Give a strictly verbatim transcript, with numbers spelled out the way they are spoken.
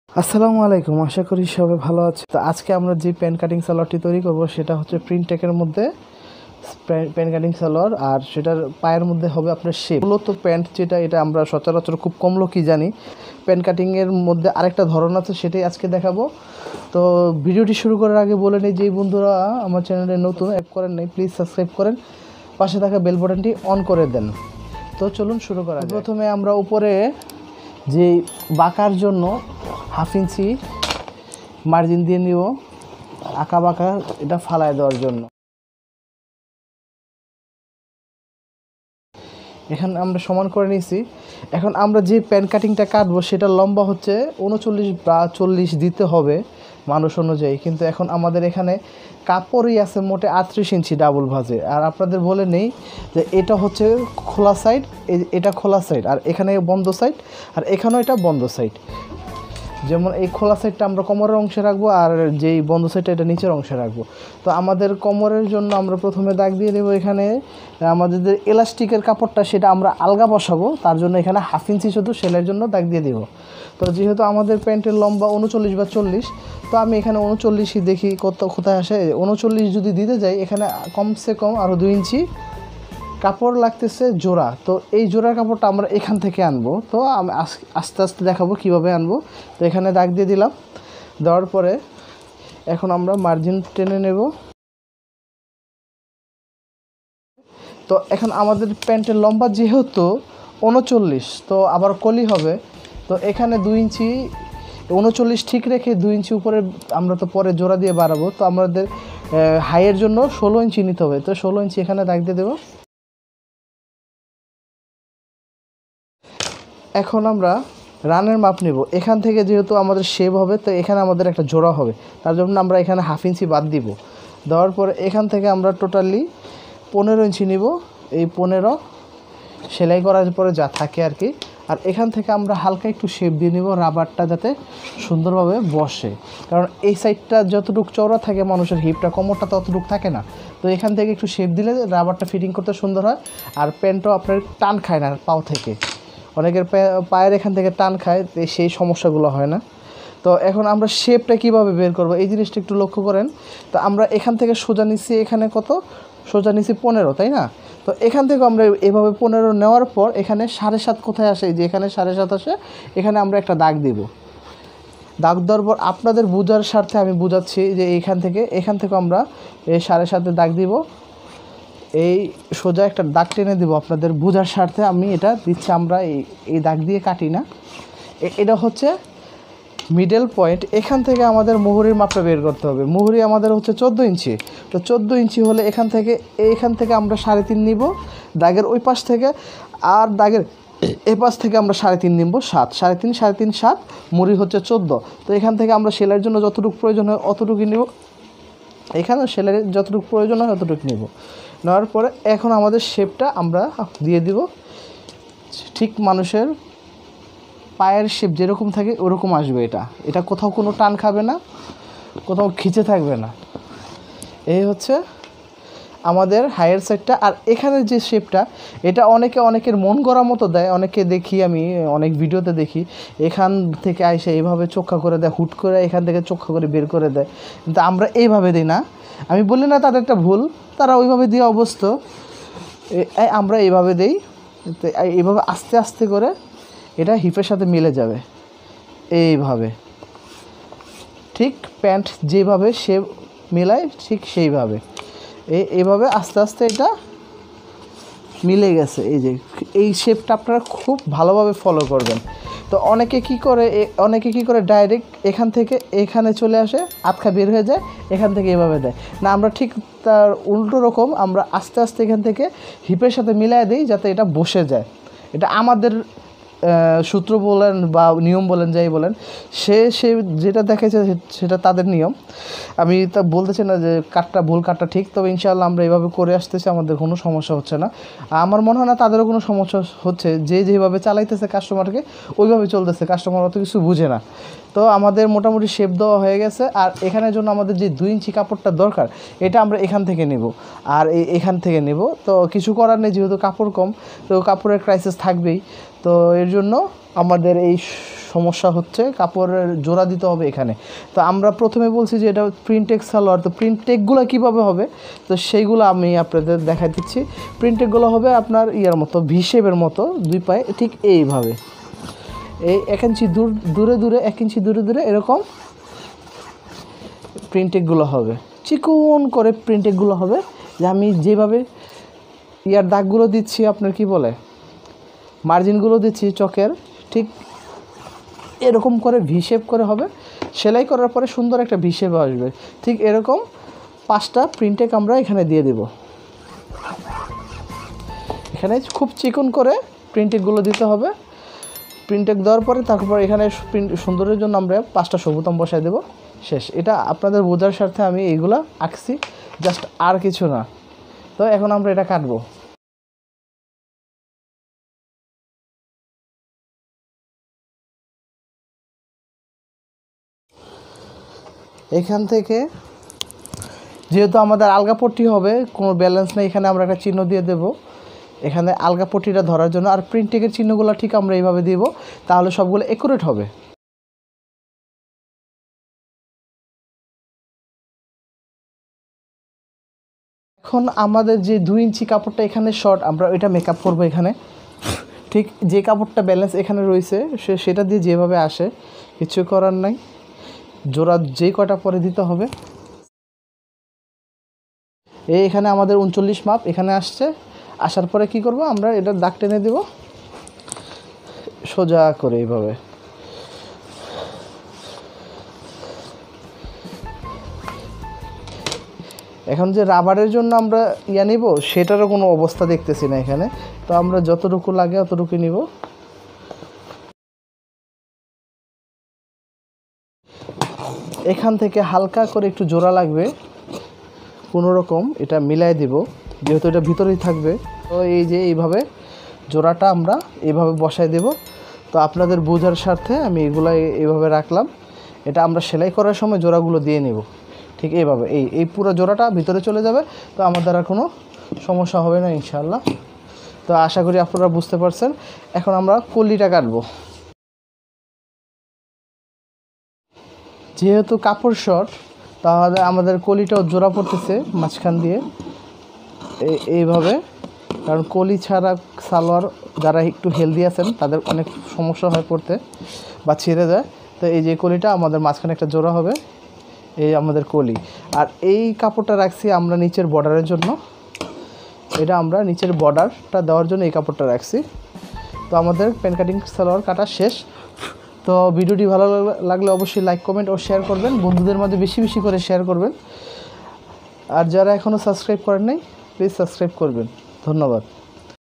আসসালামু আলাইকুম, আশা করি সবাই ভালো আছে। তো আজকে আমরা যে প্যান কাটিং সালোয়ারটি তৈরি করব সেটা হচ্ছে প্রিন্ট টেকের মধ্যে প্যান কাটিং সালোয়ার, আর সেটার পায়ের মধ্যে হবে আপনার শেপ। মূলত প্যান্ট যেটা, এটা আমরা সচরাচর খুব কম লোকই জানি। প্যান কাটিংয়ের মধ্যে আরেকটা ধরন আছে, সেটাই আজকে দেখাবো। তো ভিডিওটি শুরু করার আগে বলে নিই, যেই বন্ধুরা আমার চ্যানেলে নতুন অ্যাড করেন নাই প্লিজ সাবস্ক্রাইব করেন, পাশে থাকা বেল বাটনটি অন করে দেন। তো চলুন শুরু করা যাক। প্রথমে আমরা উপরে যে বাঁকার জন্য হাফ ইঞ্চি মার্জিন দিয়ে নিব, আঁকা বাঁকা এটা ফালায় দেওয়ার জন্য। এখানে আমরা সমান করে নিয়েছি। এখন আমরা যে প্যান কাটিংটা কাটবো সেটা লম্বা হচ্ছে উনচল্লিশ বা চল্লিশ দিতে হবে মানুষ অনুযায়ী, কিন্তু এখন আমাদের এখানে কাপড়ই আছে মোটে আটত্রিশ ইঞ্চি ডাবল ভাঁজে। আর আপনাদের বলে নেই যে এটা হচ্ছে খোলা সাইড, এটা খোলা সাইড, আর এখানে বন্ধ সাইড, আর এখানেও এটা বন্ধ সাইড। যেমন এই খোলা সাইডটা আমরা কোমরের অংশে রাখবো, আর যেই বন্ধ সাইডটা এটা নিচের অংশে রাখবো। তো আমাদের কোমরের জন্য আমরা প্রথমে দাগ দিয়ে দেবো। এখানে আমাদের যে এলাস্টিকের কাপড়টা সেটা আমরা আলগা বসাবো, তার জন্য এখানে হাফ ইঞ্চি শুধু সেলাইয়ের জন্য দাগ দিয়ে দেবো। তো যেহেতু আমাদের প্যান্টের লম্বা উনচল্লিশ বা চল্লিশ, তো আমি এখানে উনচল্লিশই দেখি কত কোথায় আসে। উনচল্লিশ যদি দিতে যাই, এখানে কমসে কম আরও দুই ইঞ্চি কাপড় লাগতেছে জোড়া। তো এই জোড়ার কাপড়টা আমরা এখান থেকে আনবো। তো আমি আস্তে আস্তে দেখাবো কিভাবে আনবো। তো এখানে দাগ দিয়ে দিলাম, দেওয়ার পরে এখন আমরা মার্জিন টেনে নেব। তো এখন আমাদের প্যান্টের লম্বা যেহেতু উনচল্লিশ, তো আবার কলি হবে। তো এখানে দুই ইঞ্চি উনচল্লিশ ঠিক রেখে দুই ইঞ্চি উপরে আমরা তো পরে জোড়া দিয়ে বাড়াবো। তো আমাদের হাইয়ের জন্য ষোলো ইঞ্চি নিতে হবে। তো ষোলো ইঞ্চি এখানে দাগ দিয়ে দেবো। এখন আমরা রানের মাপ নেব। এখান থেকে যেহেতু আমাদের শেপ হবে, তো এখানে আমাদের একটা জোড়া হবে, তার জন্য আমরা এখানে হাফ ইঞ্চি বাদ দিব। দেওয়ার পরে এখান থেকে আমরা টোটালি পনেরো ইঞ্চি নিব। এই পনেরো সেলাই করার পরে যা থাকে আর কি। আর এখান থেকে আমরা হালকা একটু শেপ দিয়ে নিব, রাবারটা যাতে সুন্দরভাবে বসে। কারণ এই সাইডটা যতটুকু চওড়া থাকে মানুষের হিপটা, কোমরটা ততটুকু থাকে না। তো এখান থেকে একটু শেপ দিলে রাবারটা ফিটিং করতে সুন্দর হয়। আর প্যান্টও আপনার টান খায় না পাও থেকে। অনেকের পায়ের এখান থেকে টান খায়, সেই সমস্যাগুলো হয় না। তো এখন আমরা শেপটা কিভাবে বের করব এই জিনিসটা একটু লক্ষ্য করেন। তো আমরা এখান থেকে সোজা নিচ্ছি, এখানে কত সোজা নিচ্ছি পনেরো, তাই না? তো এখান থেকে আমরা এভাবে পনেরো নেওয়ার পর এখানে সাড়ে সাত কোথায় আসে, যে এখানে সাড়ে সাত আসে, এখানে আমরা একটা দাগ দিব। দাগ দেওয়ার পর আপনাদের বোঝার স্বার্থে আমি বুঝাচ্ছি যে এইখান থেকে এখান থেকে আমরা এই সাড়ে সাতে দাগ দিব। এই সোজা একটা দাগ টেনে দিব আপনাদের বোঝার স্বার্থে আমি এটা দিচ্ছি। আমরা এই এই দাগ দিয়ে কাটি না, এটা হচ্ছে মিডল পয়েন্ট। এখান থেকে আমাদের মুহুরির মাপটা বের করতে হবে। মুহুরি আমাদের হচ্ছে চোদ্দো ইঞ্চি। তো চোদ্দো ইঞ্চি হলে এখান থেকে এইখান থেকে আমরা সাড়ে তিন নিব দাগের ওই পাশ থেকে, আর দাগের এ পাশ থেকে আমরা সাড়ে তিন নিব সাত, সাড়ে তিন সাড়ে তিন সাত, মুহুরি হচ্ছে চোদ্দো। তো এখান থেকে আমরা সেলাইয়ের জন্য যতটুকু প্রয়োজন হয় অতটুকুই নিব, এখানে সেলাইয়ের যতটুকু প্রয়োজন হয় অতটুকু নিব। নেওয়ার পরে এখন আমাদের শেপটা আমরা দিয়ে দিব। ঠিক মানুষের পায়ের শেপ যেরকম থাকে ওরকম আসবে। এটা এটা কোথাও কোনো টান খাবে না, কোথাও খিচে থাকবে না। এই হচ্ছে আমাদের হায়ার সাইডটা। আর এখানের যে শেপটা, এটা অনেকে অনেকের মন গড়া মতো দেয়। অনেকে দেখি, আমি অনেক ভিডিওতে দেখি এখান থেকে আইসে এইভাবে চোখা করে দেয়, হুট করে এখান থেকে চোখা করে বের করে দেয়। কিন্তু আমরা এইভাবে দিই না। আমি বলি না তাদের একটা ভুল, তারা ওইভাবে দিয়ে অবস্থ, আমরা এইভাবে দিই। এইভাবে আস্তে আস্তে করে এটা হিপের সাথে মিলে যাবে এইভাবে। ঠিক প্যান্ট যেভাবে শেপ মেলায় ঠিক সেইভাবে এই এইভাবে আস্তে আস্তে এটা মিলে গেছে। এই যে এই শেপটা আপনারা খুব ভালোভাবে ফলো করবেন। তো অনেকে কি করে অনেকে কি করে ডাইরেক্ট এখান থেকে এখানে চলে আসে, আটকা বের হয়ে যায়, এখান থেকে এভাবে দেয় না। আমরা ঠিক তার উল্টো রকম, আমরা আস্তে আস্তে এখান থেকে হিপের সাথে মিলাই দিই যাতে এটা বসে যায়। এটা আমাদের সূত্র বলেন বা নিয়ম বলেন, যাই বলেন, সে সে যেটা দেখেছে সেটা তাদের নিয়ম। আমি তা বলতেছি না যে কাটটা ভুল কাটটা ঠিক। তবে ইনশাআল্লাহ আমরা এইভাবে করে আসতেছি, আমাদের কোনো সমস্যা হচ্ছে না। আমার মনে হয় না তাদেরও কোনো সমস্যা হচ্ছে। যে যেভাবে চালাইতেছে কাস্টমারকে ওইভাবে চলতেছে, কাস্টমার অত কিছু বুঝে না। তো আমাদের মোটামুটি শেপ দেওয়া হয়ে গেছে। আর এখানের জন্য আমাদের যে দুই ইঞ্চি কাপড়টা দরকার, এটা আমরা এখান থেকে নেব আর এখান থেকে নেব। তো কিছু করার নেই, যেহেতু কাপড় কম, তো কাপড়ের ক্রাইসিস থাকবেই। তো এর জন্য আমাদের এই সমস্যা হচ্ছে, কাপড়ের জোড়া দিতে হবে এখানে। তো আমরা প্রথমে বলছি যে এটা প্রিন্টেক সালোয়ার, তো প্রিন্টেকগুলো কীভাবে হবে তো সেইগুলো আমি আপনাদের দেখাই দিচ্ছি। প্রিন্টেকগুলো হবে আপনার ইয়ার মতো, ভি শেপের মতো, দুই পায়ে ঠিক এইভাবে, এই এক ইঞ্চি দূর দূরে দূরে এক ইঞ্চি দূরে দূরে এরকম প্রিন্টেকগুলো হবে, চিকন করে প্রিন্টেকগুলো হবে। যে আমি যেভাবে ইয়ার দাগগুলো দিচ্ছি, আপনার কি বলে মার্জিনগুলো দিচ্ছি চকের, ঠিক এরকম করে ভি শেপ করে হবে। সেলাই করার পরে সুন্দর একটা ভি শেপ আসবে। ঠিক এরকম পাঁচটা প্রিন্টেক আমরা এখানে দিয়ে দেব। এখানে খুব চিকন করে প্রিন্টেকগুলো দিতে হবে। প্রিন্টেক দেওয়ার পরে তারপর এখানে প্রিন্ট সুন্দরের জন্য আমরা পাঁচটা সবুতাম বসায় দেব। শেষ। এটা আপনাদের বোঝার স্বার্থে আমি এইগুলা আঁকছি, জাস্ট আর কিছু না। তো এখন আমরা এটা কাটবো। এখান থেকে যেহেতু আমাদের আলগা পট্টি হবে, কোনো ব্যালেন্স নেই, এখানে আমরা একটা চিহ্ন দিয়ে দেব এখানে আলগা পট্টিটা ধরার জন্য। আর প্রিন্টিংয়ের চিহ্নগুলো ঠিক আমরা এইভাবে দিব, তাহলে সবগুলো একুরেট হবে। এখন আমাদের যে দুই ইঞ্চি কাপড়টা এখানে শর্ট, আমরা ওইটা মেকআপ করবো এখানে। ঠিক যে কাপড়টা ব্যালেন্স এখানে রয়েছে সে সেটা দিয়ে যেভাবে আসে, কিছু করার নাই, জোড়া যেই কটা পরে দিতে হবে। এই এখানে আমাদের উনচল্লিশ মাপ এখানে আসছে। আসার পরে কি করব, আমরা এটার দাগ টেনে দেব সোজা করে এইভাবে। এখন যে রাবারের জন্য আমরা ইয়া নিব সেটারও কোনো অবস্থা দেখতেছি না এখানে। তো আমরা যতটুকু লাগে অতটুকু নিব। এখান থেকে হালকা করে একটু জোড়া লাগবে, কোনো রকম এটা মিলাই দিব, যেহেতু এটা ভিতরেই থাকবে। তো এই যে এইভাবে জোড়াটা আমরা এইভাবে বসাই দেব। তো আপনাদের বোঝার স্বার্থে আমি এগুলো এইভাবে রাখলাম। এটা আমরা সেলাই করার সময় জোড়াগুলো দিয়ে নেব ঠিক এইভাবে। এই এই পুরো জোড়াটা ভিতরে চলে যাবে, তো আমাদের আর কোনো সমস্যা হবে না ইনশাআল্লাহ। তো আশা করি আপনারা বুঝতে পারছেন। এখন আমরা কলিটা কাটবো। যেহেতু কাপড় শর্ট, তাহলে আমাদের কলিটাও জোড়া পড়তেছে মাঝখান দিয়ে এইভাবে, কারণ কলি ছাড়া সালোয়ার যারা একটু হেলদি আছেন তাদের অনেক সমস্যা হয় পড়তে বা ছিঁড়ে যায়। তো এই যে কলিটা আমাদের মাঝখানে একটা জোড়া হবে, এই আমাদের কলি। আর এই কাপড়টা রাখছি আমরা নিচের বর্ডারের জন্য, এটা আমরা নিচের বর্ডারটা দেওয়ার জন্য এই কাপড়টা রাখছি। তো আমাদের প্যান কাটিং সালোয়ার কাটা শেষ। তো ভিডিওটি ভালো লাগলে অবশ্যই লাইক কমেন্ট ও শেয়ার করবেন, বন্ধুদের মধ্যে বেশি বেশি করে শেয়ার করবেন। আর যারা এখনও সাবস্ক্রাইব করেন নাই প্লিজ সাবস্ক্রাইব করবেন। ধন্যবাদ।